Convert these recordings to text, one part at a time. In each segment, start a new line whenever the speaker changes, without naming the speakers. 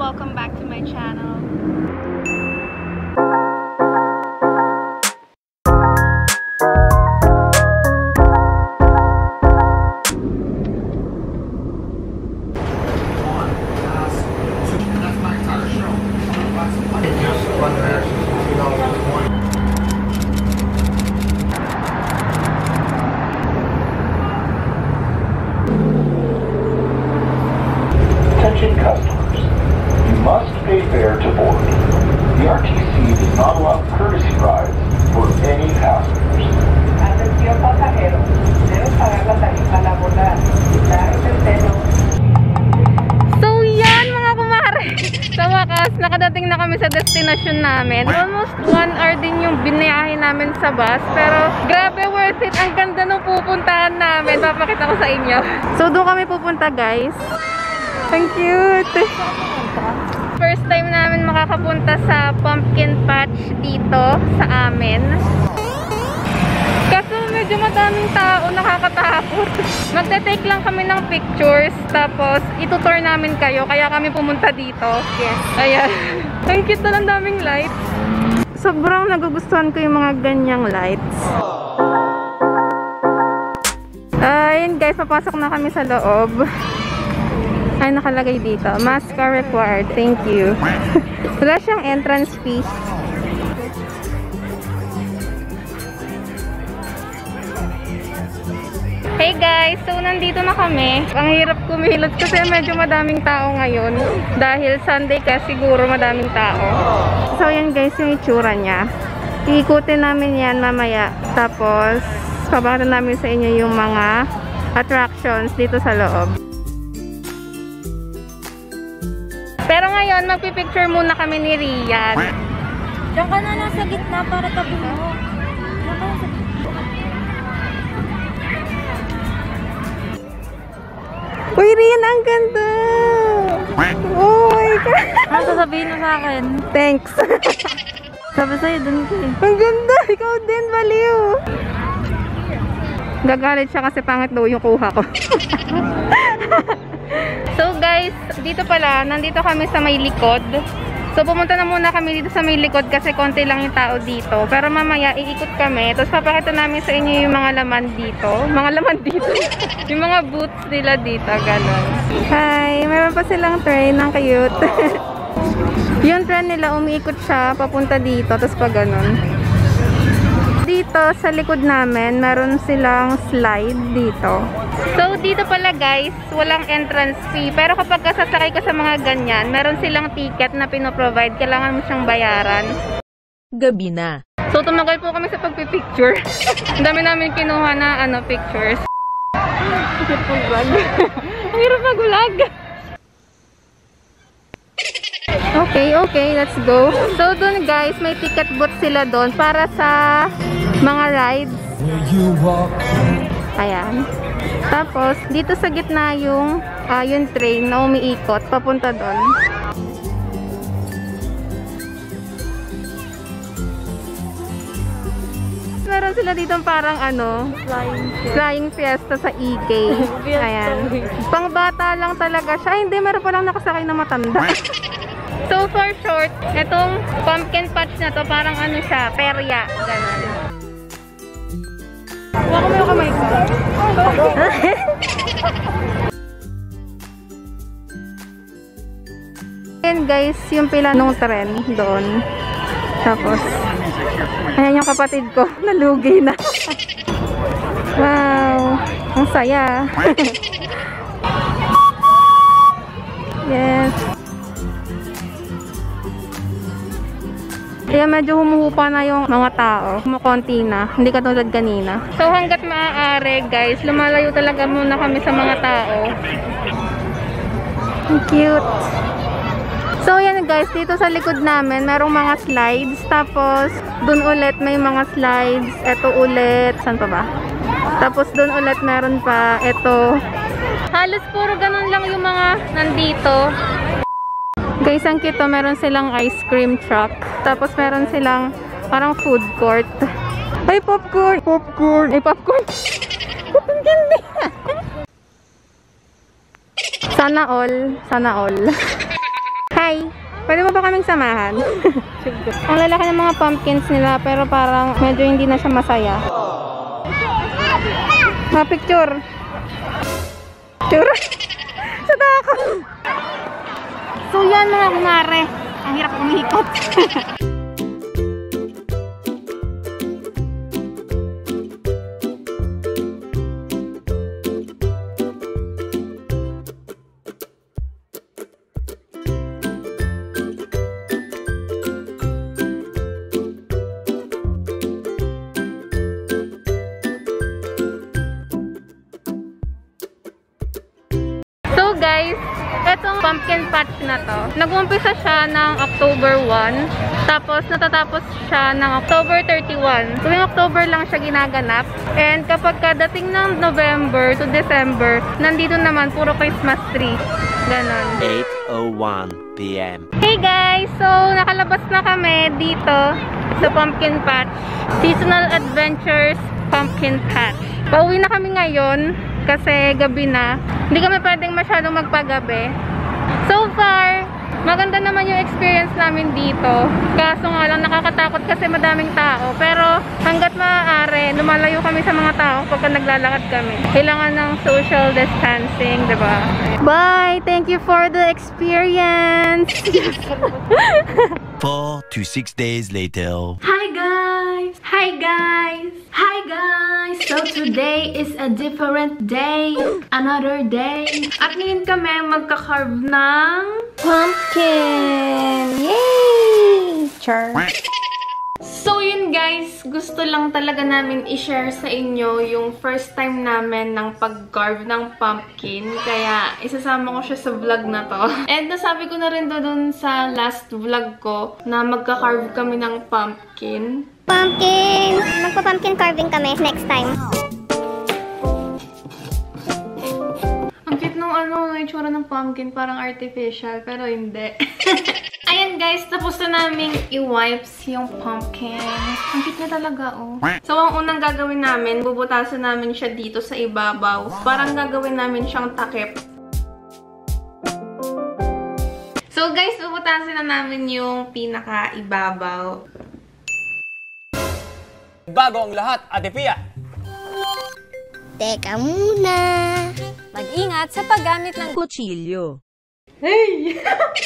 welcome back to my channel.
Attention customers, you must pay fare to board. The RTC does not allow courtesy rides for any passengers.
Atención pasajeros, deben pagar la tarifa laboral. Claro, tercero.
So yan mga kumare, sa wakas nakadating na kami sa destination namin. Almost 1 hour din yung binayahe namin sa bus, pero grabe worth it. Ang ganda nung pupuntahan namin, papakita ko sa inyo. So doon kami pupunta guys. Ang cute! First time namin makakapunta sa pumpkin patch dito sa amin. Kaso medyo madaming tao, nakakatakot. Magte-take lang kami ng pictures, tapos itutour namin kayo, kaya kami pumunta dito. Yes. Ayan. Ang cute na, ng daming lights. Sobrang nagugustuhan ko yung mga ganyang lights. Ayun guys, papasok na kami sa loob. Ay, nakalagay dito. Mask are required. Thank you. Wala siyang entrance fee. Hey guys! So, nandito na kami. Ang hirap kumilot kasi medyo madaming tao ngayon. Dahil Sunday ka, siguro madaming tao. So, yan guys, yung itsura niya. Iikutin namin yan mamaya. Tapos, papakita namin sa inyo yung mga attractions dito sa loob. Pero ngayon, magpipicture muna kami ni Rian.
Diyan ka na nasa gitna para tabi mo. Diyan ka nasa gitna.
Uy, Rian, ang ganda! Oh my God!
Ano sasabihin mo sa akin?
Thanks!
Sabi sa'yo, dun ka eh.
Ang ganda! Ikaw din, baliw! Gagalit siya kasi pangit daw yung kuha ko. So guys, dito pala, nandito kami sa may likod. So pumunta na muna kami dito sa may likod kasi konti lang yung tao dito. Pero mamaya iikot kami. Tapos papakita namin sa inyo yung mga laman dito. Mga laman dito? Yung mga boots nila dito, gano'n. Hi! Meron pa silang train, ang cute. Yung train nila, umiikot siya papunta dito. Tapos pa gano'n. Dito sa likod namin, meron silang slide dito. So, dito pala guys, walang entrance fee. Pero kapag sasakay ka sa mga ganyan, meron silang ticket na pinoprovide. Kailangan mo siyang bayaran.
Gabi na.
So, tumagal po kami sa pagpipicture. Ang dami namin kinuha na pictures. Ang hirap mag-vlog. Okay, let's go. So, dun guys, may ticket booth sila dun para sa mga rides. Ayan. Tapos, dito sa gitna yung train na umiikot, papunta dun. Meron sila dito parang flying fiesta sa EK. Ayan. Pang bata lang talaga siya. Ay, hindi, meron palang nakasakay na matanda. So, for short, itong pumpkin patch na to, parang siya, perya. Ganun. Huwag ko yung kamay ko. Ayan guys, yung pila nung tren doon. Tapos, ayan yung kapatid ko, nalugi na. Wow, ang saya. Yes. Kaya medyo humuhupa na yung mga tao. Kumukonti na. Hindi katulad kanina. So hanggat maaari guys, lumalayo talaga muna kami sa mga tao. Ang cute. So yan guys, dito sa likod namin, merong mga slides. Tapos dun ulit may mga slides. Ito ulit. Saan pa ba? Tapos dun ulit meron pa. Ito. Halos puro ganun lang yung mga nandito. Guys, ang cute to, meron silang ice cream truck. Tapos meron silang parang food court. Ay, popcorn! Popcorn! Ay, popcorn! Ang ganda! Sana all. Sana all. Hi! Pwede mo ba kaming samahan? Ang lalaki ng mga pumpkins nila, pero parang medyo hindi na siya masaya. Picture. Picture. Sa tako. So yan mga kumare. Ang hirap umikot. So guys, etong pumpkin patch na to, nag-umpisa siya ng October 1, tapos natatapos siya ng October 31. Tuwing October lang siya ginaganap. And kapag kadating ng November to December, nandito naman puro Christmas tree. Ganon.
8:01 PM.
Hey guys! So, nakalabas na kami dito sa pumpkin patch. Seasonal Adventures Pumpkin Patch. Pauwi na kami ngayon kasi gabi na. Hindi kami pwedeng masyadong magpagabi. So far, maganda naman yung experience namin dito. Kaso nga lang nakakatakot kasi madaming tao. Pero hanggat maaari, lumalayo kami sa mga tao pagka naglalakad kami. Kailangan ng social distancing, diba? Bye! Thank you for the experience!
4 to 6 days later.
Hi guys! Hi guys! Hi guys! So today is a different day. Another day. At ngayon kami magka-carve ng pumpkin! Yay! Char! So yun guys, gusto lang talaga namin i-share sa inyo yung first time namin ng pag-carve ng pumpkin. Kaya isasama ko siya sa vlog na to. And nasabi ko na rin doon sa last vlog ko na magka-carve kami ng pumpkin.
Pumpkin! Magpa-pumpkin carving kami next time.
Ang cute nung itsura ng pumpkin, parang artificial, pero hindi. Ayan guys, tapos na namin i-wipes yung pumpkin. Ang cute na talaga, oh. So, ang unang gagawin namin, bubutasan namin siya dito sa ibabaw. Parang gagawin namin siyang takip. So guys, bubutasan na namin yung pinaka-ibabaw.
Bago ang lahat, Ate Pia!
Teka muna.
Mag-ingat sa paggamit ng kutsilyo.
Hey!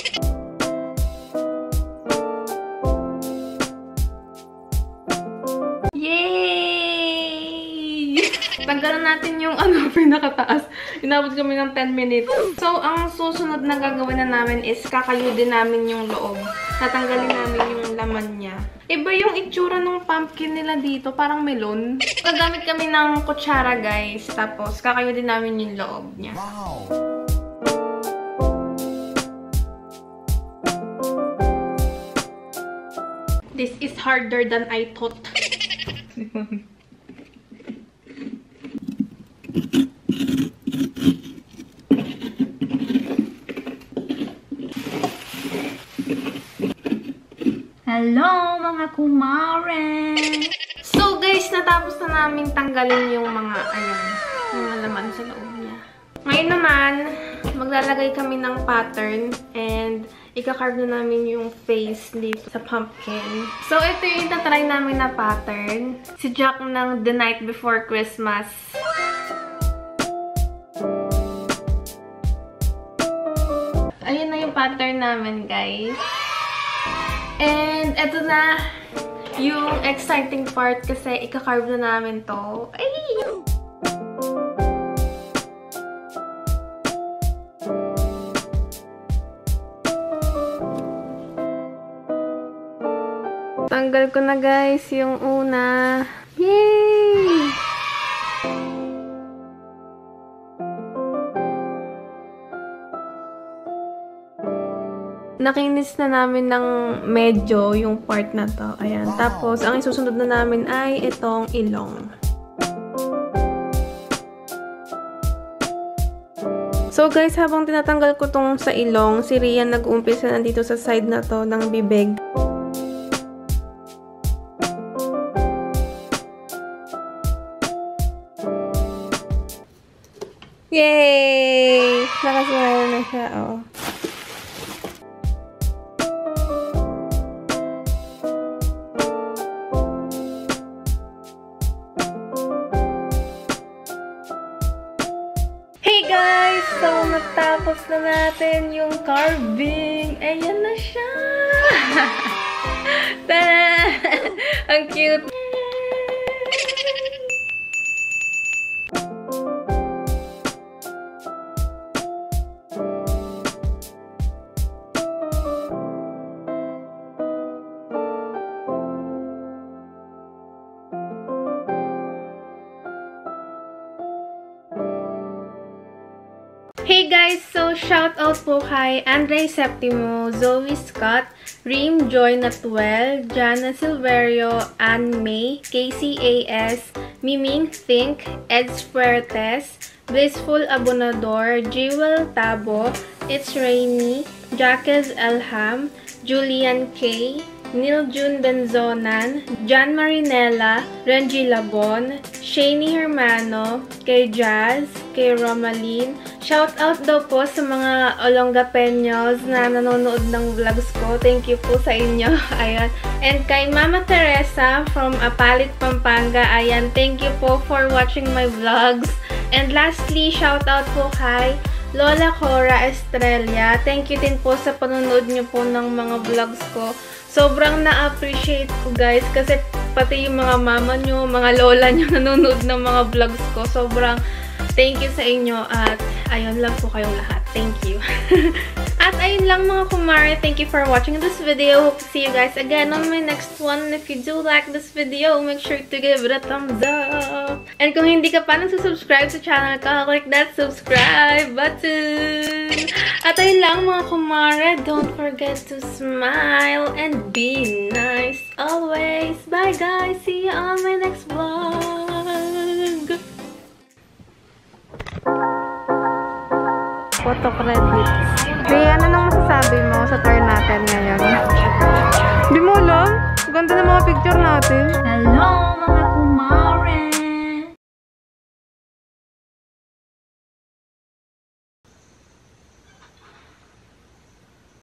Yay! Tanggalan natin yung pinakataas. Inabot kami ng 10 minutes. So, ang susunod na gagawin na namin is kakayudin namin yung loob. Tatanggalin namin yung laman niya. Iba yung itsura ng pumpkin nila dito. Parang melon. Gagamit kami ng kutsara, guys. Tapos, kakayudin namin yung loob niya.
Wow!
This is harder than I thought.
Hello, mga kumare!
So guys, natapos na namin tanggalin yung mga, mga laman sa loob niya. Ngayon naman, maglalagay kami ng pattern and ika-carve na namin yung face dito sa pumpkin. So ito yung itatry namin na pattern. Si Jack ng The Night Before Christmas. Ayun na yung pattern namin, guys. And eto na yung exciting part kasi ika-carve na namin to. Ay! Tanggal ko na guys yung una. Yay! Nakinis na namin ng medyo yung part na to. Ayan. Tapos, ang isusunod na namin ay itong ilong. So guys, habang tinatanggal ko tong sa ilong, si Rian nag-uumpisa nandito sa side na to ng bibig. Yay! Nakasmile na siya, oh. Natapos na natin yung carving. Ayan na siya! Tada! Ang cute! Hey guys! So, shout out po kay Andre Septimo, Zoe Scott, Reem Joy Natwell, Jana Silverio, Ann May, Casey A.S., Miming Think, Eds Fuertes, Blissful Abonador, Jewel Tabo, It's Rainy, Jacques Elham, Julian K., Neil June Benzonan, John Marinella, Renji Labon, Shani Hermano, kay Jazz, kay Romaline. Shout out daw po sa mga Olongapeños na nanonood ng vlogs ko. Thank you po sa inyo. Ayan. And kay Mama Teresa from Apalit, Pampanga. Ayan. Thank you po for watching my vlogs. And lastly, shout out po kay Lola Cora Estrella. Thank you din po sa panonood niyo po ng mga vlogs ko. Sobrang na-appreciate ko guys kasi pati yung mga mama nyo, mga lola nyo nanonood ng mga vlogs ko. Sobrang thank you sa inyo at ayun lang po kayong lahat. Thank you. At ayun lang mga kumare. Thank you for watching this video. Hope to see you guys again on my next one. And if you do like this video, make sure to give it a thumbs up. And kung hindi ka pa nagsusubscribe sa channel ko, click that subscribe button. At ayun lang mga kumare. Don't forget to smile and be nice always. Bye guys. See you on my next vlog. Photo credits. Ray, ano nang masasabi mo sa tour natin ngayon? Di mo alam? Ganda ng mga picture natin.
Hello mga kumare!